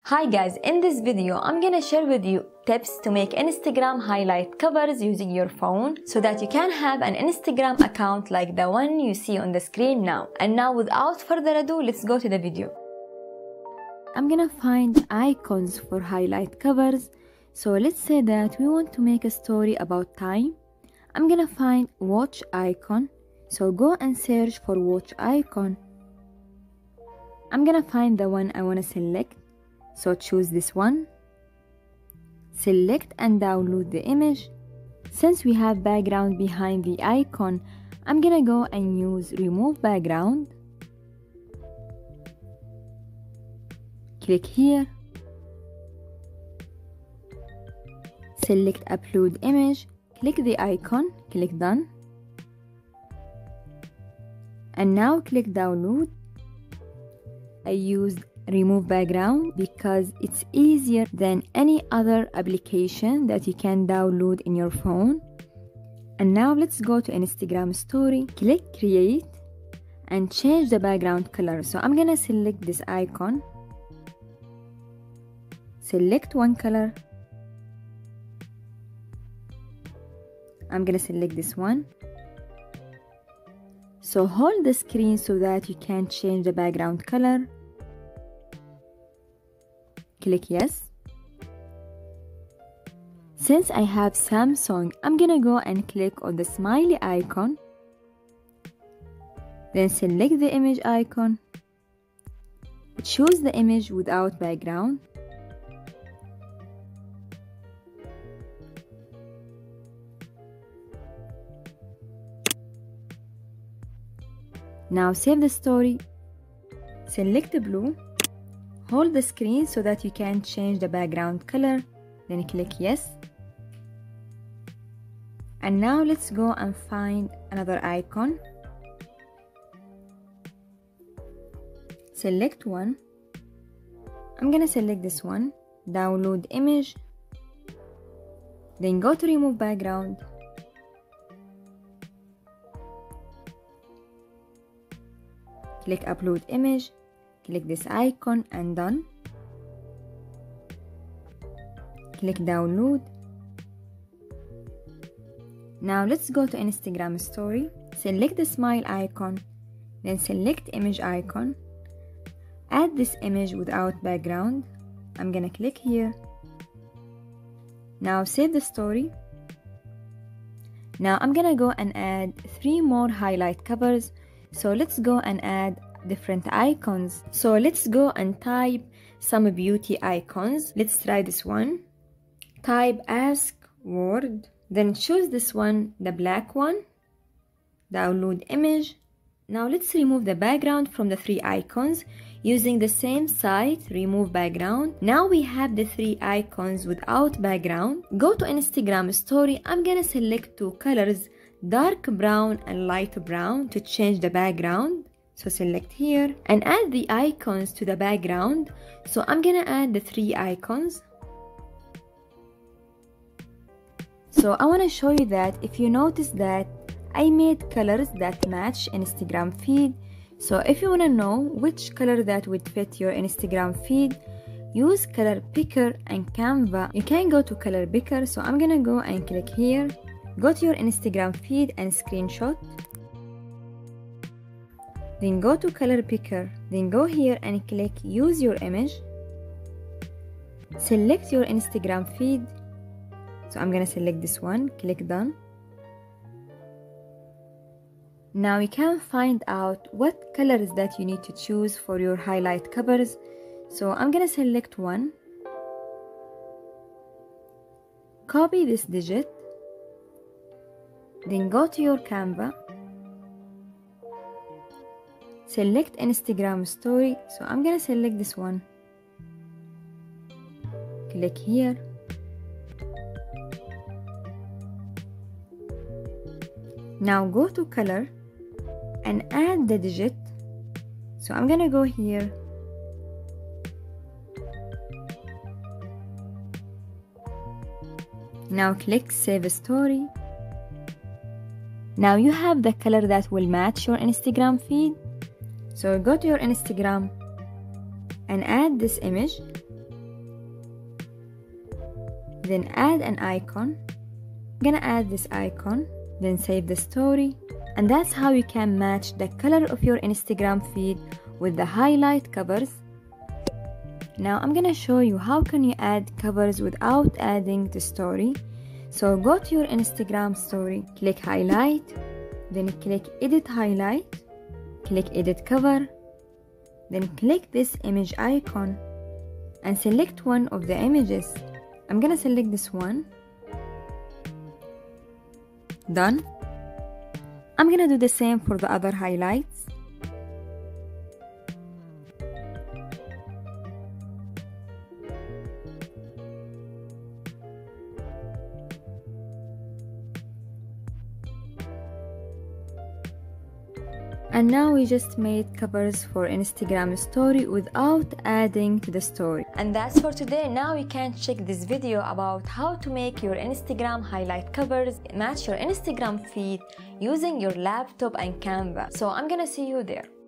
Hi guys, in this video I'm gonna share with you tips to make Instagram highlight covers using your phone so that you can have an Instagram account like the one you see on the screen now. And now without further ado, let's go to the video. I'm gonna find icons for highlight covers. So let's say that we want to make a story about time. I'm gonna find watch icon. So go and search for watch icon. I'm gonna find the one I wanna select. So choose this one, select and download the image. Since we have background behind the icon, I'm gonna go and use remove background. Click here, select upload image, click the icon, click done. And now click download. I used remove background because it's easier than any other application that you can download in your phone. And now let's go to Instagram story, click create and change the background color. So I'm gonna select this icon, select one color. I'm gonna select this one. So hold the screen so that you can change the background color. Click yes. Since I have Samsung, I'm gonna go and click on the smiley icon. Then select the image icon. Choose the image without background. Now save the story. Select the blue. Hold the screen so that you can change the background color, then click yes. And now let's go and find another icon. Select one. I'm gonna select this one, download image, then go to remove background. Click upload image. Click this icon and done. Click download. Now let's go to Instagram story. Select the smile icon, then select image icon. Add this image without background. I'm gonna click here. Now save the story. Now I'm gonna go and add 3 more highlight covers. So let's go and add different icons. So let's go and type some beauty icons. Let's try this one. Type ask word, then choose this one, the black one. Download image. Now let's remove the background from the 3 icons using the same site, remove background. Now we have the 3 icons without background. Go to Instagram story. I'm gonna select 2 colors, dark brown and light brown, to change the background. So select here and add the icons to the background. So I'm gonna add the 3 icons. So I wanna show you that if you notice that I made colors that match Instagram feed. So if you wanna know which color that would fit your Instagram feed, use color picker and Canva. You can go to color picker. So I'm gonna go and click here. Go to your Instagram feed and screenshot. Then go to color picker, then go here and click use your image. Select your Instagram feed. So I'm gonna select this one, click done. Now you can find out what colors that you need to choose for your highlight covers. So I'm gonna select one. Copy this digit. Then go to your Canva. Select Instagram story. So I'm gonna select this one. Click here. Now go to color and add the digit. So I'm gonna go here. Now click save story. Now you have the color that will match your Instagram feed. So go to your Instagram and add this image. then add an icon. I'm gonna add this icon, then save the story. And that's how you can match the color of your Instagram feed with the highlight covers. Now I'm gonna show you how can you add covers without adding the story. So go to your Instagram story, click highlight, then click edit highlight, click edit cover, then click this image icon and select one of the images. I'm gonna select this one. Done. I'm gonna do the same for the other highlights. And now we just made covers for Instagram story without adding to the story. And that's for today. Now you can check this video about how to make your Instagram highlight covers match your Instagram feed using your laptop and Canva. So I'm gonna see you there.